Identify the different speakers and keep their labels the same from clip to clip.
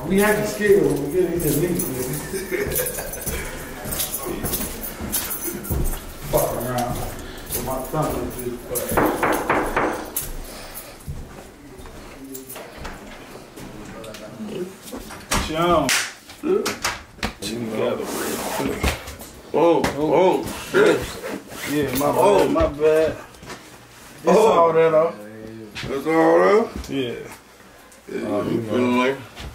Speaker 1: We have to scale when we get into the meat. Fuck around. So my thumb is just Sean.
Speaker 2: Oh, shit.
Speaker 1: Yeah, my bad. That's all that off.
Speaker 2: That's all that?
Speaker 1: Yeah.
Speaker 2: Yeah, you feeling like...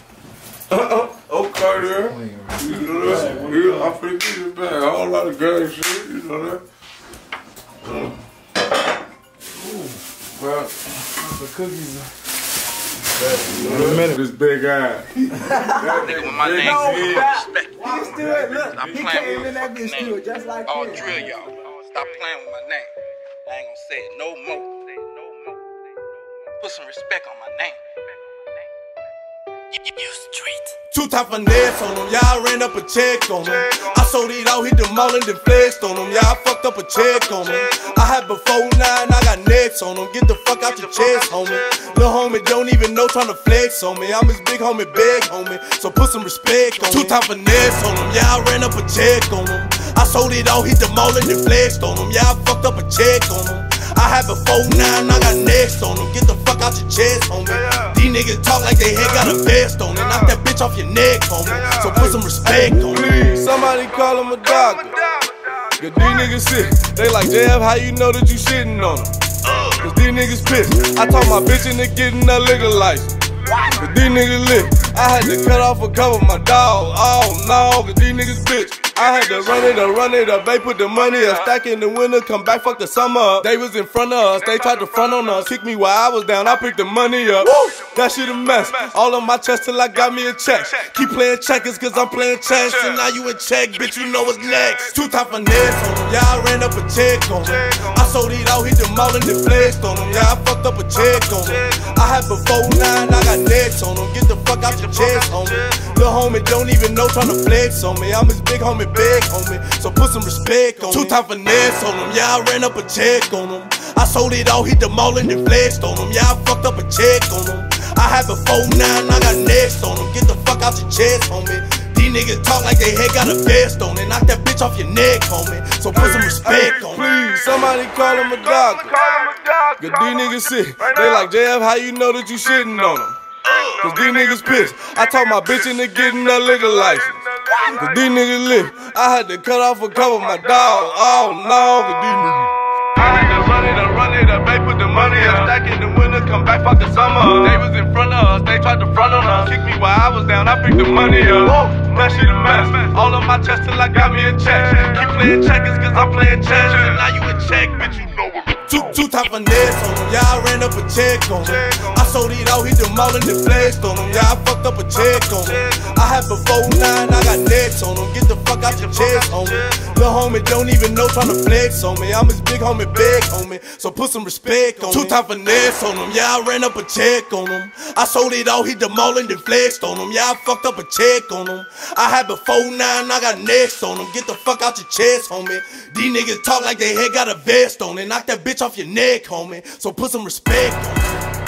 Speaker 2: okay, there. You know that? Yeah, I finna get it back. A whole lot of gang shit, you know that? Well,
Speaker 1: The cookies.
Speaker 2: this big guy.
Speaker 3: Nigga with my name.
Speaker 4: He still, look, he came in that bitch still just like
Speaker 3: I'll
Speaker 4: this.
Speaker 3: drill y'all. Stop playing with my name. I ain't gonna say it no more. Put some respect on my name. You street.
Speaker 5: Two top finesse on them, y'all ran up a check on them. I sold it out, hit the mall and then flexed on them. Y'all fucked up a check on them. I had before 9, I got nets on them. Get the fuck out your chest, homie. Lil' homie don't even know tryna flex on me. I'm his big homie, big homie. So put some respect on me. Two top finesse on them, y'all ran up a check on them. I sold it out, hit the mall and then flexed on them. Y'all fucked up a check on them. I had before 9, I got next on them. Get the fuck out your chest, homie. These niggas talk like they head got a vest on it. Knock that bitch off your neck, homie. So put some respect on me. Somebody call him a doctor. Cause these niggas sick. They like, JF, how you know that you shitting on them? Cause these niggas pissed. I told my bitch into getting a liquor license. Cause these niggas lit. I had to cut off a couple of my dog. Oh no, cause these niggas bitch. I had to run it up. They put the money up, stack in the winter, come back, fuck the summer up. They was in front of us, they tried to front on us. Kick me while I was down, I picked the money up. Woo! That shit a mess. All on my chest till I got me a check. Keep playing checkers cause I'm playing chess. And now you in check, bitch, you know what's next. Two top finesse on them, y'all ran up a check on them. I sold it out, hit the mall and then flexed on them. Y'all fucked up a check on them. I had before 9, I got nets on them. Get the fuck out your chest, homie. Lil' homie don't even know tryna flex on me. I'm his big homie, big homie. So put some respect on me. Two top finesse on them, y'all ran up a check on them. I sold it all, hit the mall and then flexed on them. Y'all fucked up a check on them. I had before 9, I got next on them. Get the fuck out your chest, homie. These niggas talk like they head got a vest on it. Knock that bitch off your neck, homie. So put some respect on me. Please, somebody call him a doctor. Cause these niggas sick. They like, JF, how you know that you shitting on them? Cause these niggas pissed. I told my bitch into getting a liquor license. Cause these niggas lit. I had to cut off a couple of my dog. Oh no, cause these niggas. I had to run it up. They put the money up, stack in the winter, come back, fuck the summer up. They was in front of us, they tried to front on us. Kick me while I was down, I picked the money up. That shit a mess. All on my chest till I got me a check. Keep playing checkers cause I'm playing chess. And now you in check, bitch, you know what. Two top finesse on them, y'all ran up a check on them. I sold it out, hit the mall and then flexed on them. Y'all fucked up a check on them. I had before 9, I got nets on them. Get the fuck out your chest, homie. Lil' homie don't even know tryna flex on me. I'm his big homie, big homie. So put some respect on me. Two top finesse on them, y'all ran up a check on them. I sold it out, hit the mall and then flexed on them. Y'all fucked up a check on them. I had before 9, I got next on them. Get the fuck out your chest, homie. These niggas talk like they head got a vest on it. Knock that bitch off your neck, homie. So put some respect on me.